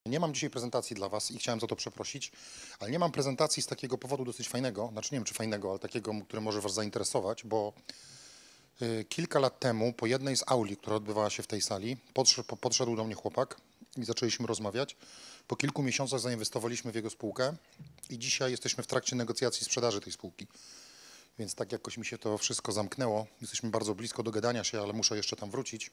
Nie mam dzisiaj prezentacji dla Was i chciałem za to przeprosić, ale nie mam prezentacji z takiego powodu dosyć fajnego, znaczy nie wiem czy fajnego, ale takiego, który może Was zainteresować, bo kilka lat temu po jednej z auli, która odbywała się w tej sali, podszedł do mnie chłopak i zaczęliśmy rozmawiać. Po kilku miesiącach zainwestowaliśmy w jego spółkę i dzisiaj jesteśmy w trakcie negocjacji sprzedaży tej spółki. Więc tak jakoś mi się to wszystko zamknęło. Jesteśmy bardzo blisko dogadania się, ale muszę jeszcze tam wrócić.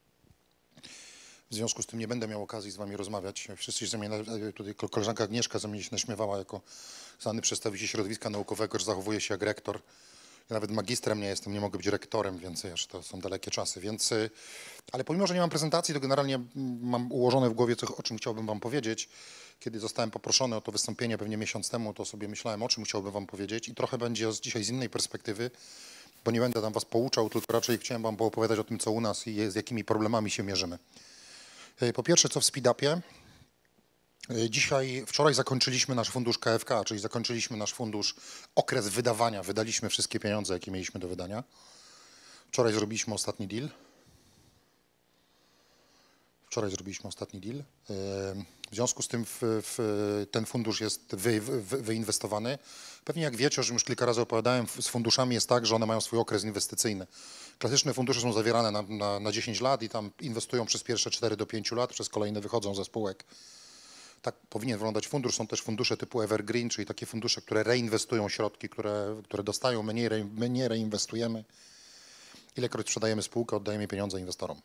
W związku z tym nie będę miał okazji z Wami rozmawiać. Wszyscy się mnie, tutaj koleżanka Agnieszka ze mnie się naśmiewała jako znany przedstawiciel środowiska naukowego, że zachowuje się jak rektor. Ja nawet magistrem nie jestem, nie mogę być rektorem, więc już to są dalekie czasy. Ale pomimo, że nie mam prezentacji, to generalnie mam ułożone w głowie, o czym chciałbym Wam powiedzieć. Kiedy zostałem poproszony o to wystąpienie pewnie miesiąc temu, to sobie myślałem, o czym chciałbym Wam powiedzieć i trochę będzie dzisiaj z innej perspektywy, bo nie będę tam Was pouczał, tylko raczej chciałem Wam poopowiadać o tym, co u nas i z jakimi problemami się mierzymy. Po pierwsze, co w speed-upie. Wczoraj zakończyliśmy nasz fundusz KFK, czyli zakończyliśmy nasz fundusz, okres wydawania. Wydaliśmy wszystkie pieniądze, jakie mieliśmy do wydania. Wczoraj zrobiliśmy ostatni deal. W związku z tym ten fundusz jest wyinwestowany. Pewnie jak wiecie, o czym już kilka razy opowiadałem, z funduszami jest tak, że one mają swój okres inwestycyjny. Klasyczne fundusze są zawierane na 10 lat i tam inwestują przez pierwsze 4 do 5 lat, przez kolejne wychodzą ze spółek. Tak powinien wyglądać fundusz. Są też fundusze typu evergreen, czyli takie fundusze, które reinwestują środki, które dostają, my nie reinwestujemy. Ilekroć sprzedajemy spółkę, oddajemy pieniądze inwestorom.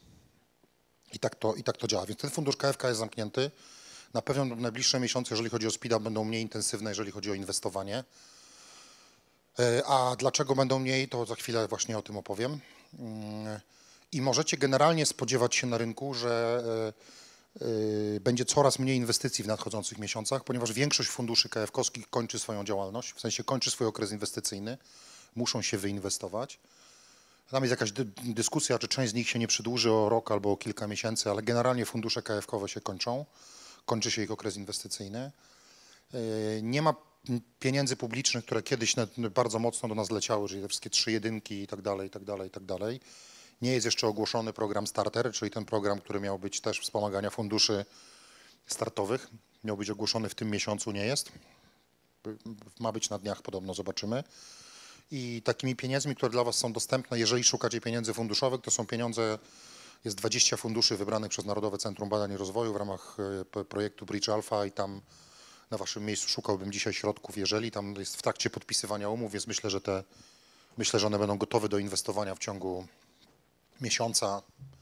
I tak to działa. Więc ten fundusz KFK jest zamknięty. Na pewno w najbliższe miesiące, jeżeli chodzi o speed-up, będą mniej intensywne, jeżeli chodzi o inwestowanie. A dlaczego będą mniej, to za chwilę właśnie o tym opowiem. I możecie generalnie spodziewać się na rynku, że będzie coraz mniej inwestycji w nadchodzących miesiącach, ponieważ większość funduszy KFK-owskich kończy swoją działalność, w sensie kończy swój okres inwestycyjny, muszą się wyinwestować. Tam jest jakaś dyskusja, czy część z nich się nie przedłuży o rok albo o kilka miesięcy, ale generalnie fundusze KFK-owe się kończą, kończy się ich okres inwestycyjny. Nie ma pieniędzy publicznych, które kiedyś bardzo mocno do nas leciały, czyli te wszystkie 3 jedynki i tak dalej, i tak dalej, i tak dalej. Nie jest jeszcze ogłoszony program Starter, czyli ten program, który miał być też wspomagania funduszy startowych. Miał być ogłoszony w tym miesiącu, nie jest. Ma być na dniach podobno, zobaczymy. I takimi pieniędzmi, które dla Was są dostępne, jeżeli szukacie pieniędzy funduszowych, to są pieniądze, jest 20 funduszy wybranych przez Narodowe Centrum Badań i Rozwoju w ramach projektu Bridge Alpha i tam na Waszym miejscu szukałbym dzisiaj środków, jeżeli tam jest w trakcie podpisywania umów, więc myślę, że one będą gotowe do inwestowania w ciągu miesiąca,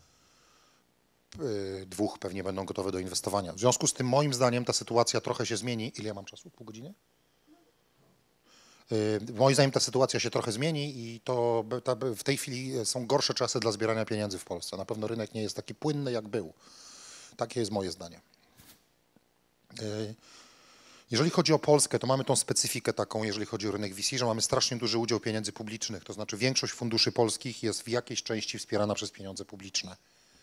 2 pewnie będą gotowe do inwestowania. W związku z tym moim zdaniem ta sytuacja trochę się zmieni. Ile ja mam czasu? Pół godziny? Moim zdaniem ta sytuacja się trochę zmieni i w tej chwili są gorsze czasy dla zbierania pieniędzy w Polsce. Na pewno rynek nie jest taki płynny, jak był. Takie jest moje zdanie. Jeżeli chodzi o Polskę, to mamy tą specyfikę taką, jeżeli chodzi o rynek VC, że mamy strasznie duży udział pieniędzy publicznych, to znaczy większość funduszy polskich jest w jakiejś części wspierana przez pieniądze publiczne.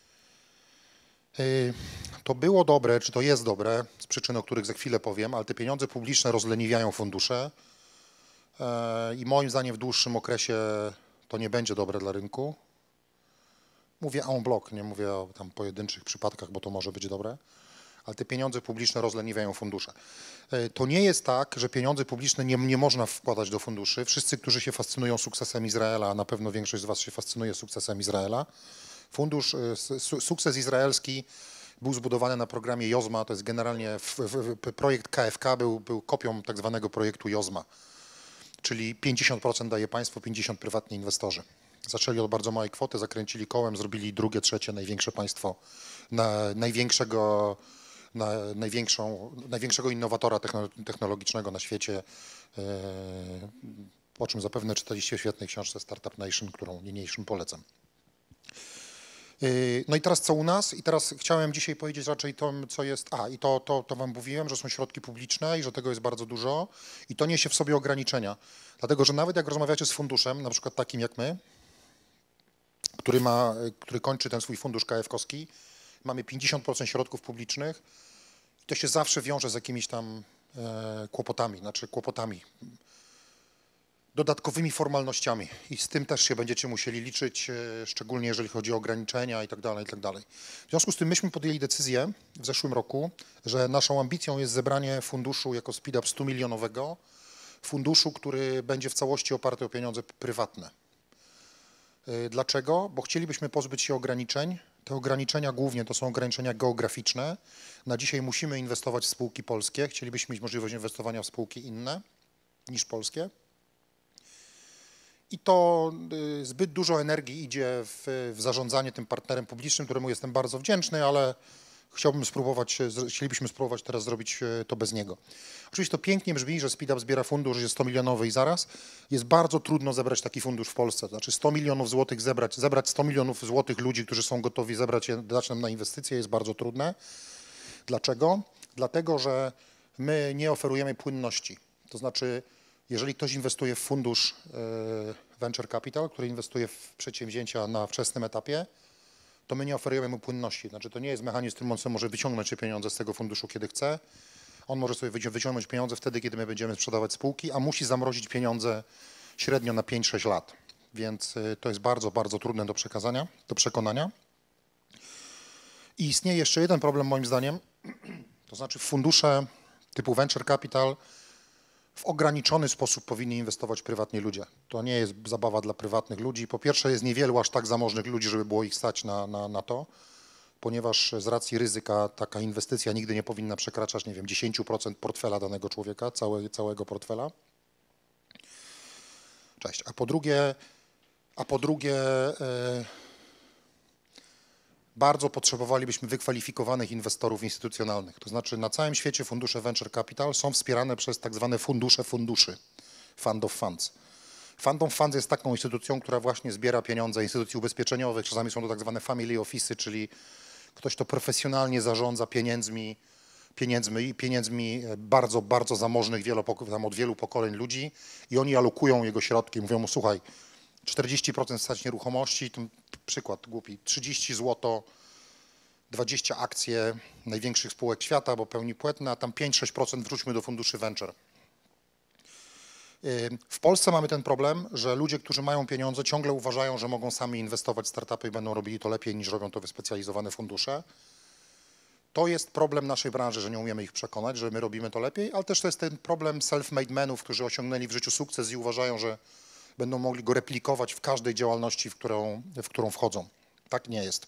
To było dobre, czy to jest dobre, z przyczyn, o których za chwilę powiem, ale te pieniądze publiczne rozleniwiają fundusze i moim zdaniem w dłuższym okresie to nie będzie dobre dla rynku. Mówię en bloc, nie mówię o tam pojedynczych przypadkach, bo to może być dobre, ale te pieniądze publiczne rozleniwiają fundusze. To nie jest tak, że pieniądze publiczne nie można wkładać do funduszy. Wszyscy, którzy się fascynują sukcesem Izraela, a na pewno większość z Was się fascynuje sukcesem Izraela, sukces izraelski był zbudowany na programie JOZMA, to jest generalnie projekt KFK był kopią tak zwanego projektu JOZMA, czyli 50% daje państwo, 50% prywatni inwestorzy. Zaczęli od bardzo małej kwoty, zakręcili kołem, zrobili drugie, trzecie największe państwo, największego innowatora technologicznego na świecie, o czym zapewne czytaliście w świetnej książce Startup Nation, którą niniejszym polecam. No i teraz co u nas? I teraz chciałem dzisiaj powiedzieć raczej to, co jest... to Wam mówiłem, że są środki publiczne i że tego jest bardzo dużo i to niesie w sobie ograniczenia. Dlatego, że nawet jak rozmawiacie z funduszem, na przykład takim jak my, który kończy ten swój fundusz KFK-owski, mamy 50% środków publicznych i to się zawsze wiąże z jakimiś tam kłopotami. dodatkowymi formalnościami i z tym też się będziecie musieli liczyć, szczególnie jeżeli chodzi o ograniczenia i tak dalej, i tak dalej. W związku z tym myśmy podjęli decyzję w zeszłym roku, że naszą ambicją jest zebranie funduszu jako SpeedUp 100-milionowego, funduszu, który będzie w całości oparty o pieniądze prywatne. Dlaczego? Bo chcielibyśmy pozbyć się ograniczeń. Te ograniczenia głównie to są ograniczenia geograficzne. Na dzisiaj musimy inwestować w spółki polskie. Chcielibyśmy mieć możliwość inwestowania w spółki inne niż polskie. I to zbyt dużo energii idzie w zarządzanie tym partnerem publicznym, któremu jestem bardzo wdzięczny, ale chcielibyśmy spróbować teraz zrobić to bez niego. Oczywiście to pięknie brzmi, że SpeedUp zbiera fundusz, jest 100-milionowy i zaraz. Jest bardzo trudno zebrać taki fundusz w Polsce. To znaczy 100 milionów złotych zebrać 100 milionów złotych ludzi, którzy są gotowi dać nam na inwestycje, jest bardzo trudne. Dlaczego? Dlatego, że my nie oferujemy płynności. To znaczy, jeżeli ktoś inwestuje w fundusz Venture Capital, który inwestuje w przedsięwzięcia na wczesnym etapie, to my nie oferujemy mu płynności. Znaczy, to nie jest mechanizm, w którym on sobie może wyciągnąć się pieniądze z tego funduszu, kiedy chce. On może sobie wyciągnąć pieniądze wtedy, kiedy my będziemy sprzedawać spółki, a musi zamrozić pieniądze średnio na 5-6 lat. Więc to jest bardzo, bardzo trudne do przekonania. I istnieje jeszcze jeden problem moim zdaniem, to znaczy fundusze typu Venture Capital w ograniczony sposób powinni inwestować prywatni ludzie. To nie jest zabawa dla prywatnych ludzi. Po pierwsze jest niewielu aż tak zamożnych ludzi, żeby było ich stać na to, ponieważ z racji ryzyka taka inwestycja nigdy nie powinna przekraczać, nie wiem, 10% portfela danego człowieka, całego portfela. Cześć. A po drugie bardzo potrzebowalibyśmy wykwalifikowanych inwestorów instytucjonalnych. To znaczy na całym świecie fundusze Venture Capital są wspierane przez tak zwane fundusze funduszy, Fund of Funds. Fund of Funds jest taką instytucją, która właśnie zbiera pieniądze instytucji ubezpieczeniowych, czasami są to tak zwane family office'y, czyli ktoś, kto profesjonalnie zarządza pieniędzmi bardzo, bardzo zamożnych od wielu pokoleń ludzi i oni alokują jego środki, mówią mu, słuchaj, 40% stać nieruchomości, to przykład głupi, 30 zł, 20 akcje największych spółek świata, bo pełni płetne, a tam 5-6% wróćmy do funduszy venture. W Polsce mamy ten problem, że ludzie, którzy mają pieniądze, ciągle uważają, że mogą sami inwestować w startupy i będą robili to lepiej niż robią to wyspecjalizowane fundusze. To jest problem naszej branży, że nie umiemy ich przekonać, że my robimy to lepiej, ale też to jest ten problem self-made menów, którzy osiągnęli w życiu sukces i uważają, że będą mogli go replikować w każdej działalności, w którą wchodzą. Tak nie jest.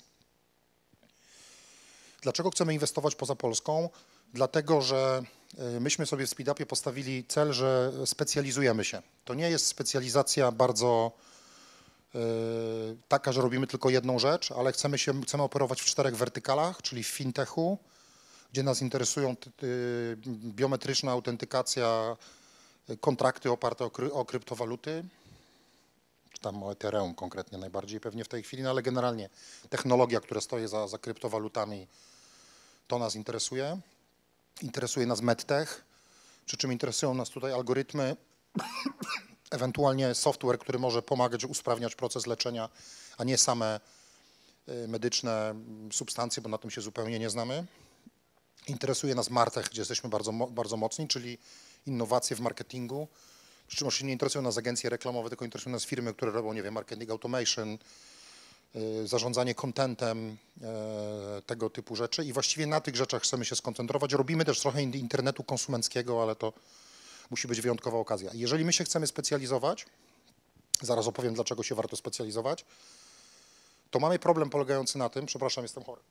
Dlaczego chcemy inwestować poza Polską? Dlatego, że myśmy sobie w SpeedUpie postawili cel, że specjalizujemy się. To nie jest specjalizacja bardzo taka, że robimy tylko jedną rzecz, ale chcemy operować w 4 wertykalach, czyli w fintechu, gdzie nas interesują biometryczna autentykacja, kontrakty oparte o kryptowaluty, czy tam o Ethereum konkretnie najbardziej pewnie w tej chwili, no ale generalnie technologia, która stoi za kryptowalutami, to nas interesuje. Interesuje nas medtech, przy czym interesują nas tutaj algorytmy, ewentualnie software, który może pomagać usprawniać proces leczenia, a nie same medyczne substancje, bo na tym się zupełnie nie znamy. Interesuje nas martech, gdzie jesteśmy bardzo, bardzo mocni, czyli innowacje w marketingu. Przy czym oczywiście nie interesują nas agencje reklamowe, tylko interesują nas firmy, które robią, nie wiem, marketing automation, zarządzanie contentem, tego typu rzeczy i właściwie na tych rzeczach chcemy się skoncentrować. Robimy też trochę internetu konsumenckiego, ale to musi być wyjątkowa okazja. Jeżeli my się chcemy specjalizować, zaraz opowiem, dlaczego się warto specjalizować, to mamy problem polegający na tym, przepraszam, jestem chory,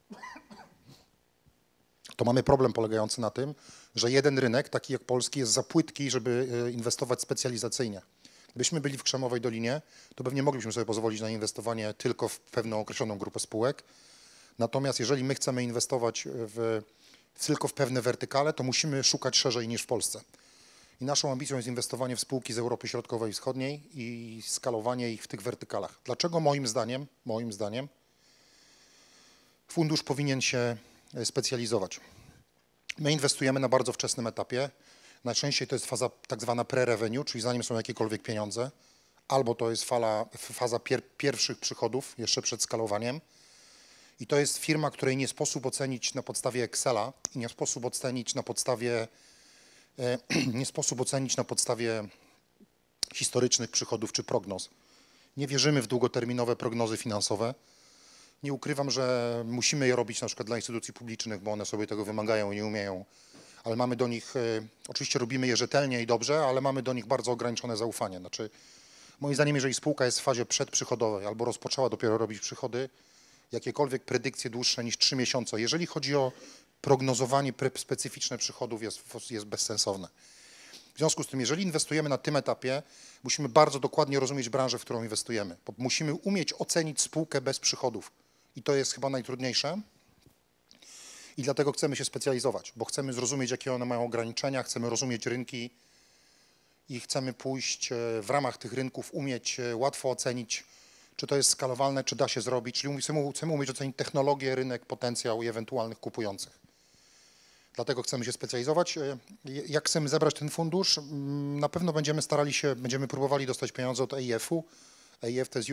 to mamy problem polegający na tym, że jeden rynek, taki jak polski, jest za płytki, żeby inwestować specjalizacyjnie. Gdybyśmy byli w Krzemowej Dolinie, to pewnie moglibyśmy sobie pozwolić na inwestowanie tylko w pewną określoną grupę spółek. Natomiast jeżeli my chcemy inwestować tylko w pewne wertykale, to musimy szukać szerzej niż w Polsce. I naszą ambicją jest inwestowanie w spółki z Europy Środkowej i Wschodniej i skalowanie ich w tych wertykalach. Dlaczego moim zdaniem fundusz powinien się specjalizować? My inwestujemy na bardzo wczesnym etapie. Najczęściej to jest faza tak zwana pre-revenue, czyli zanim są jakiekolwiek pieniądze, albo to jest faza pierwszych przychodów, jeszcze przed skalowaniem. I to jest firma, której nie sposób ocenić na podstawie Excela i nie sposób ocenić na podstawie historycznych przychodów czy prognoz. Nie wierzymy w długoterminowe prognozy finansowe. Nie ukrywam, że musimy je robić na przykład dla instytucji publicznych, bo one sobie tego wymagają i nie umieją, ale mamy do nich, oczywiście robimy je rzetelnie i dobrze, ale mamy do nich bardzo ograniczone zaufanie. Znaczy, moim zdaniem, jeżeli spółka jest w fazie przedprzychodowej albo rozpoczęła dopiero robić przychody, jakiekolwiek predykcje dłuższe niż 3 miesiące, jeżeli chodzi o prognozowanie specyficzne przychodów, jest bezsensowne. W związku z tym, jeżeli inwestujemy na tym etapie, musimy bardzo dokładnie rozumieć branżę, w którą inwestujemy. Bo musimy umieć ocenić spółkę bez przychodów. I to jest chyba najtrudniejsze. I dlatego chcemy się specjalizować, bo chcemy zrozumieć, jakie one mają ograniczenia, chcemy rozumieć rynki i chcemy pójść w ramach tych rynków, umieć łatwo ocenić, czy to jest skalowalne, czy da się zrobić. Czyli chcemy umieć ocenić technologię, rynek, potencjał i ewentualnych kupujących. Dlatego chcemy się specjalizować. Jak chcemy zebrać ten fundusz? Na pewno będziemy próbowali dostać pieniądze od EIF-u. EIF to jest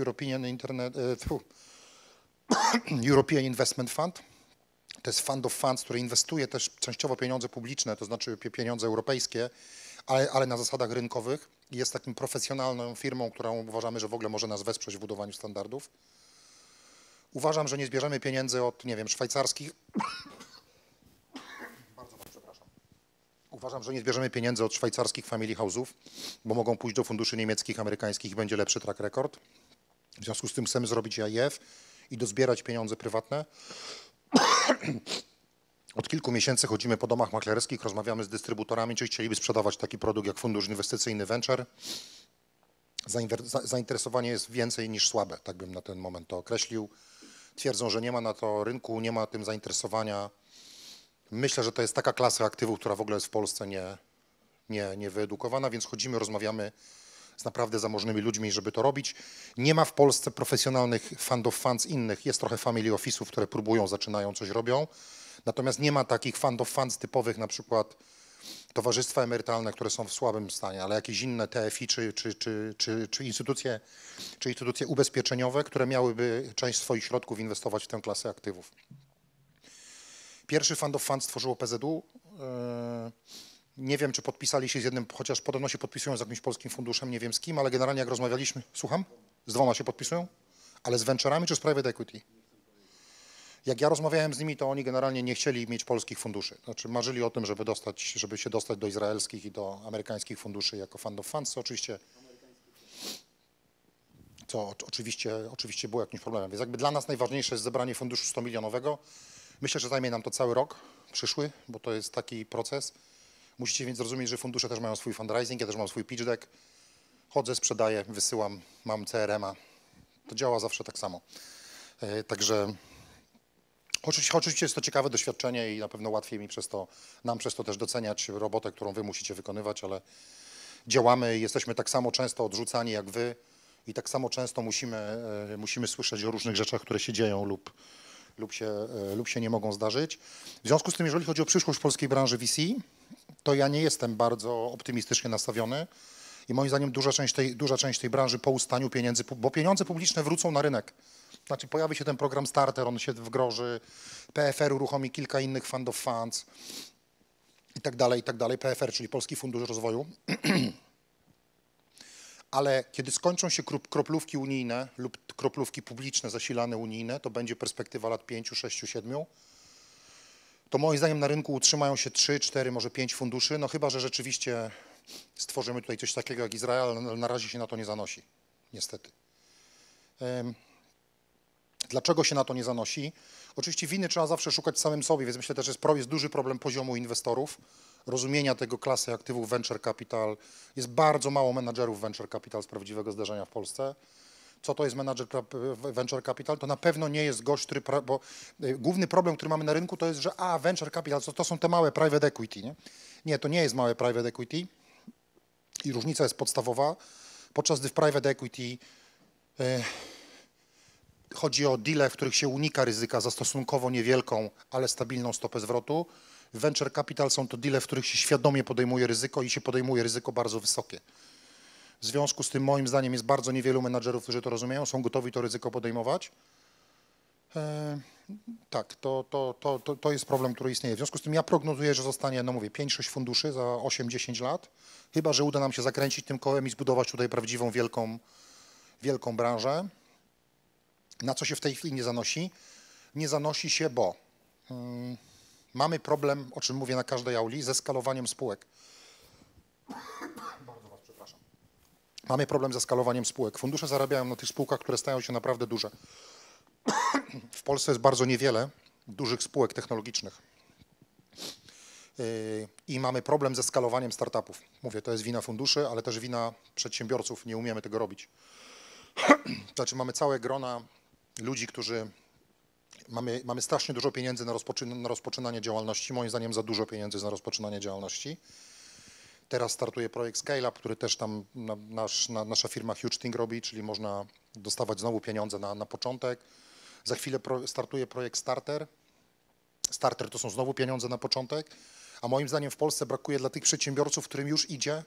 European Investment Fund. To jest fund of funds, który inwestuje też częściowo pieniądze publiczne, to znaczy pieniądze europejskie, ale na zasadach rynkowych. Jest taką profesjonalną firmą, którą uważamy, że w ogóle może nas wesprzeć w budowaniu standardów. Uważam, że nie zbierzemy pieniędzy od, nie wiem, szwajcarskich. Uważam, że nie zbierzemy pieniędzy od szwajcarskich family house'ów, bo mogą pójść do funduszy niemieckich, amerykańskich i będzie lepszy track record. W związku z tym chcemy zrobić EIF i dozbierać pieniądze prywatne. Od kilku miesięcy chodzimy po domach maklerskich, rozmawiamy z dystrybutorami, czy chcieliby sprzedawać taki produkt jak fundusz inwestycyjny Venture. Zainteresowanie jest więcej niż słabe, tak bym na ten moment to określił. Twierdzą, że nie ma na to rynku, nie ma tym zainteresowania. Myślę, że to jest taka klasa aktywów, która w ogóle jest w Polsce nie wyedukowana, więc chodzimy, rozmawiamy z naprawdę zamożnymi ludźmi, żeby to robić. Nie ma w Polsce profesjonalnych fund of funds innych. Jest trochę family office'ów, które próbują, zaczynają, coś robią. Natomiast nie ma takich fund of funds typowych, na przykład towarzystwa emerytalne, które są w słabym stanie, ale jakieś inne TFI czy instytucje ubezpieczeniowe, które miałyby część swoich środków inwestować w tę klasę aktywów. Pierwszy fund of funds stworzyło PZU. Nie wiem, czy podpisali się z jednym, chociaż podobno się podpisują z jakimś polskim funduszem, nie wiem z kim, ale generalnie jak rozmawialiśmy, słucham? Z 2 się podpisują? Ale z venture'ami czy z private equity? Jak ja rozmawiałem z nimi, to oni generalnie nie chcieli mieć polskich funduszy. Znaczy marzyli o tym, żeby się dostać do izraelskich i do amerykańskich funduszy jako fund of funds, co oczywiście było jakimś problemem. Więc jakby dla nas najważniejsze jest zebranie funduszu 100-milionowego. Myślę, że zajmie nam to cały rok przyszły, bo to jest taki proces. Musicie więc zrozumieć, że fundusze też mają swój fundraising, ja też mam swój pitch deck. Chodzę, sprzedaję, wysyłam, mam CRM-a. To działa zawsze tak samo. Także oczywiście jest to ciekawe doświadczenie i na pewno łatwiej nam przez to też doceniać robotę, którą wy musicie wykonywać, ale działamy i jesteśmy tak samo często odrzucani jak wy i tak samo często musimy słyszeć o różnych rzeczach, które się dzieją lub się nie mogą zdarzyć. W związku z tym, jeżeli chodzi o przyszłość polskiej branży VC, to ja nie jestem bardzo optymistycznie nastawiony i moim zdaniem duża część tej branży po ustaniu pieniędzy, bo pieniądze publiczne wrócą na rynek. Znaczy pojawi się ten program Starter, on się wdroży, PFR uruchomi kilka innych fund of funds i tak dalej. PFR, czyli Polski Fundusz Rozwoju. Ale kiedy skończą się kroplówki unijne lub kroplówki publiczne zasilane unijne, to będzie perspektywa lat 5, 6, 7. To moim zdaniem na rynku utrzymają się 3, 4, może 5 funduszy, no chyba że rzeczywiście stworzymy tutaj coś takiego jak Izrael, ale na razie się na to nie zanosi, niestety. Dlaczego się na to nie zanosi? Oczywiście winy trzeba zawsze szukać w samym sobie, więc myślę też, że jest duży problem poziomu inwestorów, rozumienia tego klasy aktywów venture capital. Jest bardzo mało menadżerów venture capital z prawdziwego zdarzenia w Polsce. Co to jest menadżer venture capital? To na pewno nie jest gość, bo główny problem, który mamy na rynku, to jest, że venture capital to są te małe private equity, nie? Nie, to nie jest małe private equity i różnica jest podstawowa, podczas gdy w private equity chodzi o deale, w których się unika ryzyka za stosunkowo niewielką, ale stabilną stopę zwrotu. W venture capital są to deale, w których się świadomie podejmuje ryzyko i się podejmuje ryzyko bardzo wysokie. W związku z tym moim zdaniem jest bardzo niewielu menadżerów, którzy to rozumieją, są gotowi to ryzyko podejmować. Tak, to jest problem, który istnieje. W związku z tym ja prognozuję, że zostanie, no mówię, 5-6 funduszy za 8-10 lat, chyba że uda nam się zakręcić tym kołem i zbudować tutaj prawdziwą wielką branżę. Na co się w tej chwili nie zanosi? Nie zanosi się, bo mamy problem, o czym mówię na każdej auli, ze skalowaniem spółek. Bardzo was przepraszam. Mamy problem ze skalowaniem spółek. Fundusze zarabiają na tych spółkach, które stają się naprawdę duże. W Polsce jest bardzo niewiele dużych spółek technologicznych. I mamy problem ze skalowaniem startupów. Mówię, to jest wina funduszy, ale też wina przedsiębiorców. Nie umiemy tego robić. Znaczy mamy całe grona ludzi, którzy... Mamy strasznie dużo pieniędzy na rozpoczynanie działalności. Moim zdaniem za dużo pieniędzy na rozpoczynanie działalności. Teraz startuje projekt Scale Up, który też tam nasza firma HugeThing robi, czyli można dostawać znowu pieniądze na początek. Za chwilę startuje projekt Starter. Starter to są znowu pieniądze na początek, a moim zdaniem w Polsce brakuje dla tych przedsiębiorców, którym już idzie,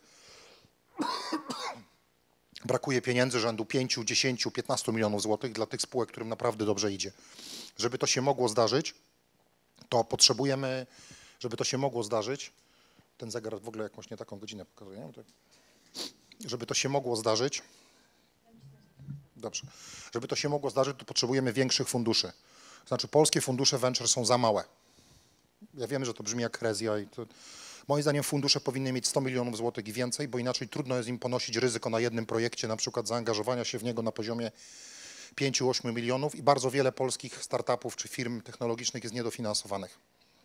brakuje pieniędzy rzędu 5, 10, 15 milionów złotych dla tych spółek, którym naprawdę dobrze idzie. Żeby to się mogło zdarzyć, to potrzebujemy, żeby to się mogło zdarzyć, ten zegar w ogóle jakąś nie taką godzinę pokazuje, nie? Żeby to się mogło zdarzyć, dobrze, żeby to się mogło zdarzyć, to potrzebujemy większych funduszy. Znaczy polskie fundusze venture są za małe. Ja wiem, że to brzmi jak herezja i to, moim zdaniem fundusze powinny mieć 100 milionów złotych i więcej, bo inaczej trudno jest im ponosić ryzyko na jednym projekcie, na przykład zaangażowania się w niego na poziomie 5-8 milionów i bardzo wiele polskich startupów czy firm technologicznych jest niedofinansowanych.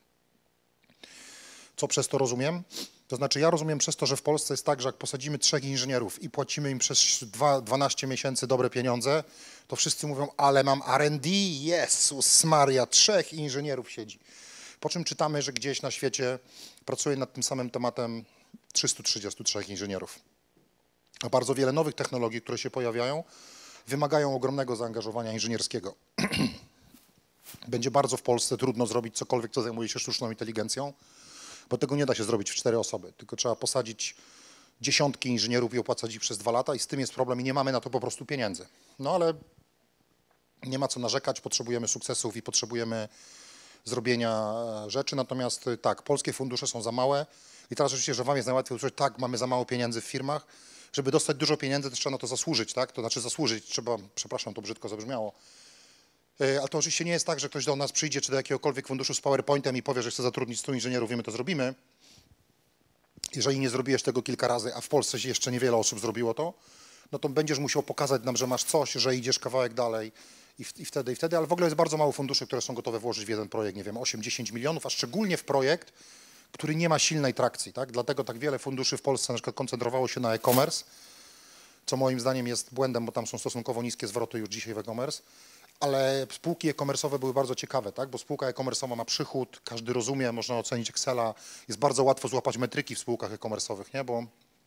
Co przez to rozumiem? To znaczy ja rozumiem przez to, że w Polsce jest tak, że jak posadzimy 3 inżynierów i płacimy im przez 12 miesięcy dobre pieniądze, to wszyscy mówią, ale mam R&D, Jezus Maria, 3 inżynierów siedzi. Po czym czytamy, że gdzieś na świecie pracuje nad tym samym tematem 333 inżynierów. A bardzo wiele nowych technologii, które się pojawiają, wymagają ogromnego zaangażowania inżynierskiego. Będzie bardzo w Polsce trudno zrobić cokolwiek, co zajmuje się sztuczną inteligencją, bo tego nie da się zrobić w 4 osoby, tylko trzeba posadzić dziesiątki inżynierów i opłacać ich przez 2 lata i z tym jest problem i nie mamy na to po prostu pieniędzy. No ale nie ma co narzekać, potrzebujemy sukcesów i potrzebujemy zrobienia rzeczy, natomiast tak, polskie fundusze są za małe i teraz oczywiście, że wam jest najłatwiej usłyszeć, tak, mamy za mało pieniędzy w firmach, żeby dostać dużo pieniędzy, to trzeba na to zasłużyć, tak, to znaczy zasłużyć, trzeba, przepraszam, to brzydko zabrzmiało, ale to oczywiście nie jest tak, że ktoś do nas przyjdzie, czy do jakiegokolwiek funduszu z PowerPointem i powie, że chce zatrudnić 100 inżynierów i my to zrobimy. Jeżeli nie zrobiłeś tego kilka razy, a w Polsce jeszcze niewiele osób zrobiło to, no to będziesz musiał pokazać nam, że masz coś, że idziesz kawałek dalej i wtedy, ale w ogóle jest bardzo mało funduszy, które są gotowe włożyć w jeden projekt, nie wiem, 8-10 milionów, a szczególnie w projekt, który nie ma silnej trakcji, tak? Dlatego tak wiele funduszy w Polsce na przykład koncentrowało się na e-commerce, co moim zdaniem jest błędem, bo tam są stosunkowo niskie zwroty już dzisiaj w e-commerce, ale spółki e-commerce'owe były bardzo ciekawe, tak? Bo spółka e-commerce'owa ma przychód, każdy rozumie, można ocenić Excela, jest bardzo łatwo złapać metryki w spółkach e-commerce'owych, nie? Bo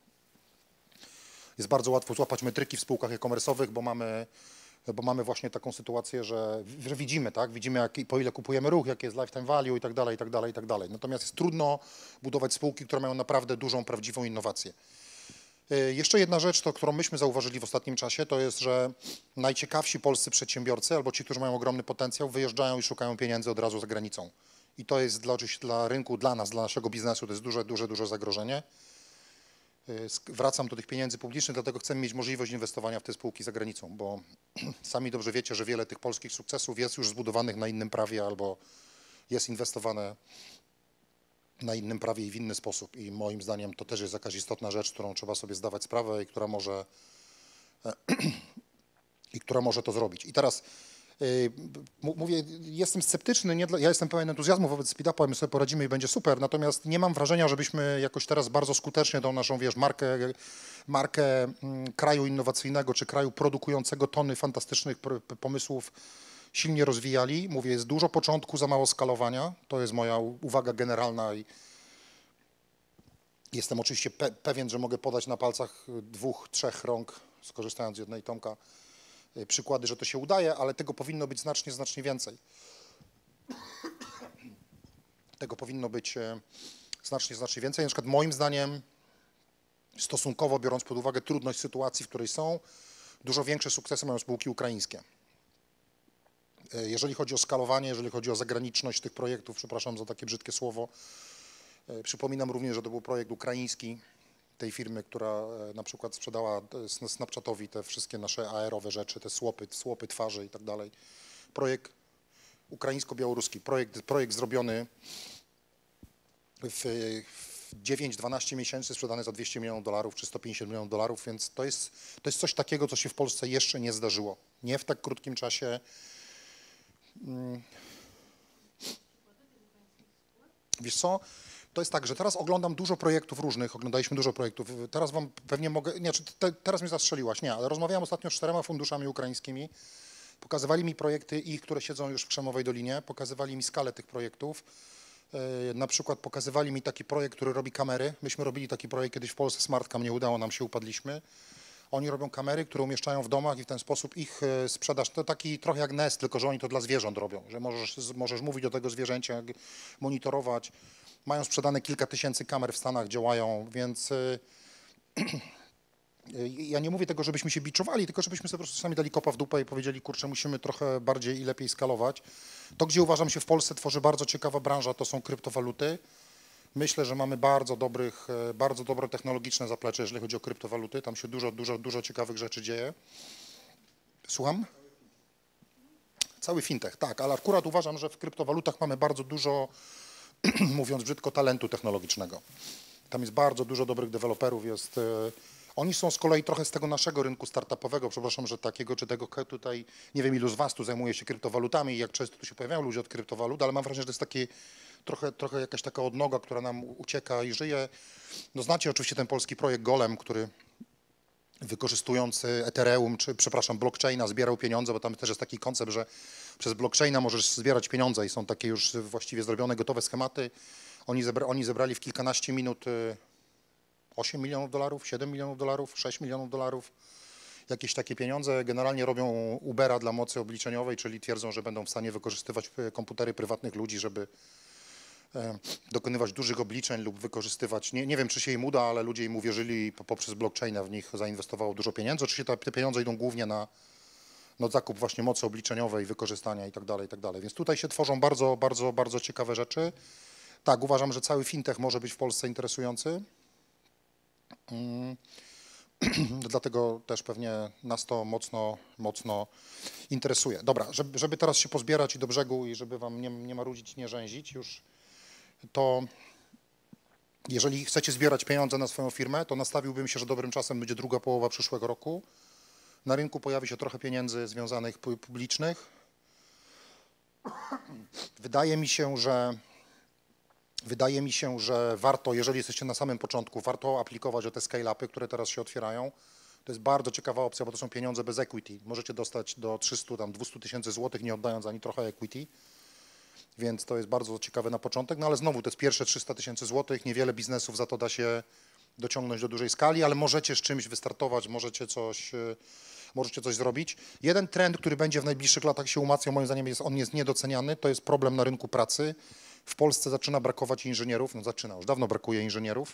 jest bardzo łatwo złapać metryki w spółkach e-commerce'owych, bo mamy właśnie taką sytuację, że widzimy, tak? Widzimy, po ile kupujemy ruch, jakie jest lifetime value i tak dalej, i tak dalej, i tak dalej. Natomiast jest trudno budować spółki, które mają naprawdę dużą, prawdziwą innowację. Jeszcze jedna rzecz, którą myśmy zauważyli w ostatnim czasie, to jest, że najciekawsi polscy przedsiębiorcy albo ci, którzy mają ogromny potencjał, wyjeżdżają i szukają pieniędzy od razu za granicą. I to jest oczywiście dla rynku, dla nas, dla naszego biznesu, to jest duże zagrożenie. Wracam do tych pieniędzy publicznych, dlatego chcemy mieć możliwość inwestowania w te spółki za granicą, bo sami dobrze wiecie, że wiele tych polskich sukcesów jest już zbudowanych na innym prawie albo jest inwestowane na innym prawie i w inny sposób. I moim zdaniem to też jest jakaś istotna rzecz, którą trzeba sobie zdawać sprawę i która może to zrobić. I teraz mówię, jestem sceptyczny, ja jestem pełen entuzjazmu wobec speed-upa, my sobie poradzimy i będzie super, natomiast nie mam wrażenia, żebyśmy jakoś teraz bardzo skutecznie tą naszą, markę kraju innowacyjnego czy kraju produkującego tony fantastycznych pomysłów silnie rozwijali. Mówię, jest dużo początku, za mało skalowania, to jest moja uwaga generalna i jestem oczywiście pewien, że mogę podać na palcach 2-3 rąk, skorzystając z jednej Tomka, przykłady, że to się udaje, ale tego powinno być znacznie więcej. Tego powinno być znacznie więcej. Na przykład moim zdaniem, stosunkowo biorąc pod uwagę trudność sytuacji, w której są, dużo większe sukcesy mają spółki ukraińskie. Jeżeli chodzi o skalowanie, jeżeli chodzi o zagraniczność tych projektów, przepraszam za takie brzydkie słowo, przypominam również, że to był projekt ukraiński tej firmy, która na przykład sprzedała Snapchatowi te wszystkie nasze AR-owe rzeczy, te słopy twarzy i tak dalej. Projekt ukraińsko-białoruski, projekt zrobiony w 9-12 miesięcy, sprzedany za $200 milionów czy $150 milionów, więc to jest coś takiego, co się w Polsce jeszcze nie zdarzyło. Nie w tak krótkim czasie. Wiesz co, to jest tak, że teraz oglądam dużo projektów różnych, oglądaliśmy dużo projektów. Teraz wam pewnie mogę, nie, teraz mnie zastrzeliłaś, nie, ale rozmawiałem ostatnio z 4 funduszami ukraińskimi. Pokazywali mi projekty ich, które siedzą już w Krzemowej Dolinie, pokazywali mi skalę tych projektów. Na przykład pokazywali mi taki projekt, który robi kamery. Myśmy robili taki projekt kiedyś w Polsce, SmartCam, nie udało nam się, upadliśmy. Oni robią kamery, które umieszczają w domach i w ten sposób ich sprzedaż, to taki trochę jak Nest, tylko że oni to dla zwierząt robią, że możesz mówić do tego zwierzęcia, monitorować. Mają sprzedane kilka tysięcy kamer w Stanach, działają, więc ja nie mówię tego, żebyśmy się biczowali, tylko żebyśmy sobie po prostu sami dali kopa w dupę i powiedzieli, kurczę, musimy trochę bardziej i lepiej skalować. To, gdzie uważam się w Polsce tworzy bardzo ciekawa branża, to są kryptowaluty. Myślę, że mamy bardzo dobre technologiczne zaplecze, jeżeli chodzi o kryptowaluty. Tam się dużo ciekawych rzeczy dzieje. Słucham? Cały fintech, tak, ale akurat uważam, że w kryptowalutach mamy bardzo dużo, mówiąc brzydko, talentu technologicznego. Tam jest bardzo dużo dobrych deweloperów, oni są z kolei trochę z tego naszego rynku startupowego, przepraszam, że takiego czy tego tutaj, nie wiem ilu z was tu zajmuje się kryptowalutami i jak często tu się pojawiają ludzie od kryptowalut, ale mam wrażenie, że to jest taki trochę jakaś taka odnoga, która nam ucieka i żyje. No znacie oczywiście ten polski projekt Golem, który wykorzystując Ethereum, czy przepraszam, blockchaina zbierał pieniądze, bo tam też jest taki koncept, że przez blockchaina możesz zbierać pieniądze i są takie już właściwie zrobione, gotowe schematy. Oni zebrali w kilkanaście minut $8 milionów, $7 milionów, $6 milionów, jakieś takie pieniądze. Generalnie robią Ubera dla mocy obliczeniowej, czyli twierdzą, że będą w stanie wykorzystywać komputery prywatnych ludzi, żeby dokonywać dużych obliczeń lub wykorzystywać, nie wiem czy się im uda, ale ludzie im uwierzyli i poprzez blockchaina w nich zainwestowało dużo pieniędzy. Oczywiście te pieniądze idą głównie na zakup właśnie mocy obliczeniowej, wykorzystania i tak dalej, więc tutaj się tworzą bardzo ciekawe rzeczy. Tak, uważam, że cały fintech może być w Polsce interesujący. Dlatego też pewnie nas to mocno interesuje. Dobra, żeby teraz się pozbierać i do brzegu i żeby wam nie marudzić, nie rzęzić już, to jeżeli chcecie zbierać pieniądze na swoją firmę, to nastawiłbym się, że dobrym czasem będzie druga połowa przyszłego roku. Na rynku pojawi się trochę pieniędzy związanych publicznych. Wydaje mi się, że warto, jeżeli jesteście na samym początku, warto aplikować o te scale-upy, które teraz się otwierają. To jest bardzo ciekawa opcja, bo to są pieniądze bez equity. Możecie dostać do 200 tysięcy złotych, nie oddając ani trochę equity. Więc to jest bardzo ciekawe na początek, no ale znowu to jest pierwsze 300 tysięcy złotych, niewiele biznesów za to da się dociągnąć do dużej skali, ale możecie z czymś wystartować, możecie coś zrobić. Jeden trend, który będzie w najbliższych latach się umacniał, moim zdaniem on jest niedoceniany, to jest problem na rynku pracy. W Polsce zaczyna brakować inżynierów, już dawno brakuje inżynierów.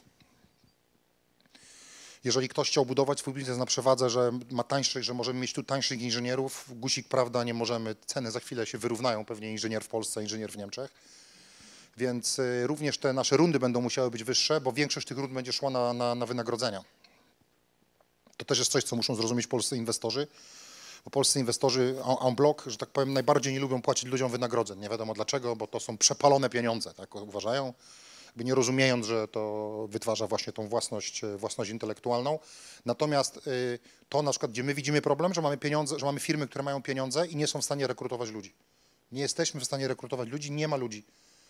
Jeżeli ktoś chciał budować swój biznes na przewadze, że możemy mieć tu tańszych inżynierów, guzik, prawda, nie możemy, ceny za chwilę się wyrównają, pewnie inżynier w Polsce, inżynier w Niemczech. Więc również te nasze rundy będą musiały być wyższe, bo większość tych rund będzie szła na wynagrodzenia. To też jest coś, co muszą zrozumieć polscy inwestorzy, bo polscy inwestorzy en bloc, że tak powiem, najbardziej nie lubią płacić ludziom wynagrodzeń. Nie wiadomo dlaczego, bo to są przepalone pieniądze, tak uważają, nie rozumiejąc, że to wytwarza właśnie tą własność intelektualną. Natomiast to na przykład, gdzie my widzimy problem, że mamy pieniądze, że mamy firmy, które mają pieniądze i nie są w stanie rekrutować ludzi. Nie jesteśmy w stanie rekrutować ludzi, nie ma ludzi,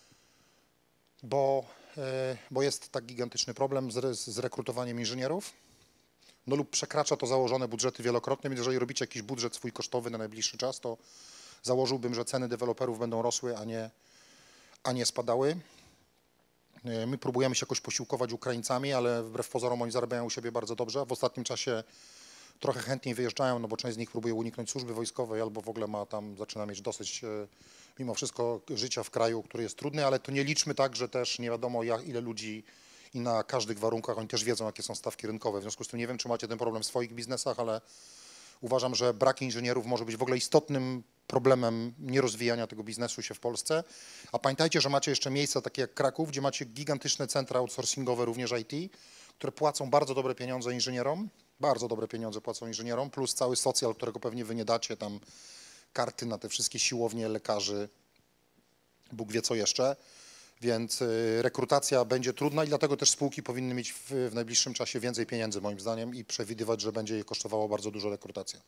bo jest tak gigantyczny problem z rekrutowaniem inżynierów, no lub przekracza to założone budżety wielokrotnie, więc jeżeli robicie jakiś budżet swój kosztowy na najbliższy czas, to założyłbym, że ceny deweloperów będą rosły, a nie spadały. My próbujemy się jakoś posiłkować Ukraińcami, ale wbrew pozorom oni zarabiają u siebie bardzo dobrze. W ostatnim czasie trochę chętniej wyjeżdżają, no bo część z nich próbuje uniknąć służby wojskowej albo w ogóle zaczyna mieć dosyć mimo wszystko życia w kraju, który jest trudny, ale to nie liczmy tak, że też nie wiadomo ile ludzi i na każdych warunkach, oni też wiedzą, jakie są stawki rynkowe. W związku z tym nie wiem, czy macie ten problem w swoich biznesach, ale Uważam, że brak inżynierów może być w ogóle istotnym problemem nierozwijania tego biznesu się w Polsce. A pamiętajcie, że macie jeszcze miejsca takie jak Kraków, gdzie macie gigantyczne centra outsourcingowe, również IT, które płacą bardzo dobre pieniądze inżynierom, bardzo dobre pieniądze płacą inżynierom, plus cały socjal, którego pewnie wy nie dacie, tam karty na te wszystkie siłownie, lekarzy, Bóg wie co jeszcze. Więc rekrutacja będzie trudna i dlatego też spółki powinny mieć w najbliższym czasie więcej pieniędzy moim zdaniem i przewidywać, że będzie je kosztowało bardzo dużo rekrutacja.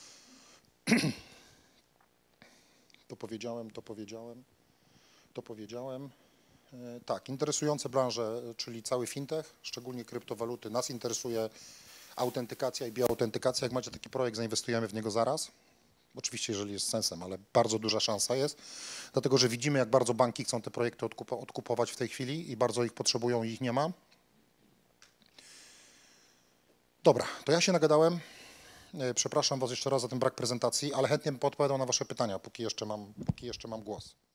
To powiedziałem. Tak, interesujące branże, czyli cały fintech, szczególnie kryptowaluty. Nas interesuje autentykacja i bioautentykacja. Jak macie taki projekt, zainwestujemy w niego zaraz. Oczywiście, jeżeli jest sensem, ale bardzo duża szansa jest, dlatego że widzimy, jak bardzo banki chcą te projekty odkupować w tej chwili i bardzo ich potrzebują i ich nie ma. Dobra, to ja się nagadałem. Przepraszam Was jeszcze raz za ten brak prezentacji, ale chętnie bym odpowiadał na Wasze pytania, póki jeszcze mam głos.